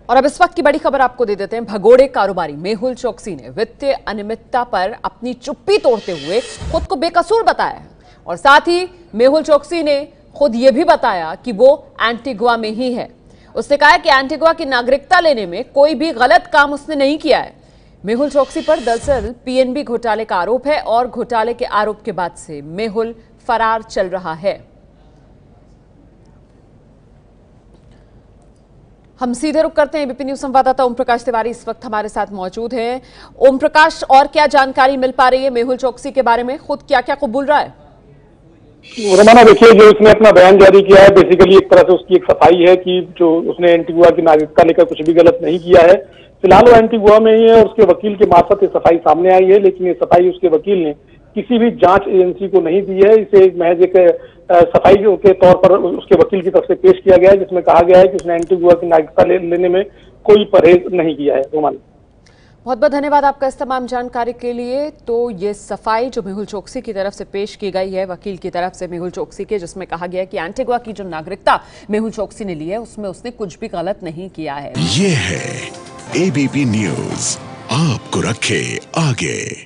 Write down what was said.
और अब इस वक्त की बड़ी खबर आपको दे देते हैं। भगोड़े कारोबारी मेहुल चोक्सी ने वित्तीय अनियमितता पर अपनी चुप्पी तोड़ते हुए खुद को बेकसूर बताया और साथ ही मेहुल चोक्सी ने खुद यह भी बताया कि वो एंटीगुआ में ही है। उसने कहा कि एंटीगुआ की नागरिकता लेने में कोई भी गलत काम उसने नहीं किया है। मेहुल चोक्सी पर दरअसल पीएनबी घोटाले का आरोप है और घोटाले के आरोप के बाद से मेहुल फरार चल रहा है। हम सीधे रुक करते हैं। एबीपी न्यूज संवाददाता ओम प्रकाश तिवारी इस वक्त हमारे साथ मौजूद हैं। ओम प्रकाश, और क्या जानकारी मिल पा रही है मेहुल चोक्सी के बारे में? खुद क्या क्या कबूल रहा है? रोमाना, देखिए, जो उसने अपना बयान जारी किया है, बेसिकली एक तरह से उसकी एक सफाई है कि जो उसने एंटीगुआ की नागरिकता लेकर कुछ भी गलत नहीं किया है। फिलहाल वो एंटीगुआ में ही है और उसके वकील के मार्फत ये सफाई सामने आई है, लेकिन ये सफाई उसके वकील ने किसी भी जांच एजेंसी को नहीं दी है। इसे महज एक सफाई के तौर पर उसके वकील की तरफ से पेश किया गया है, जिसमें कहा गया है कि उसने एंटीगुआ की नागरिकता लेने में कोई परहेज नहीं किया है। रोमाना, बहुत बहुत धन्यवाद आपका इस तमाम जानकारी के लिए। तो ये सफाई जो मेहुल चोक्सी की तरफ से पेश की गई है वकील की तरफ से मेहुल चोक्सी के, जिसमें कहा गया है कि एंटीगुआ की जो नागरिकता मेहुल चोक्सी ने ली है उसमें उसने कुछ भी गलत नहीं किया है। ये है एबीपी न्यूज, आपको रखे आगे।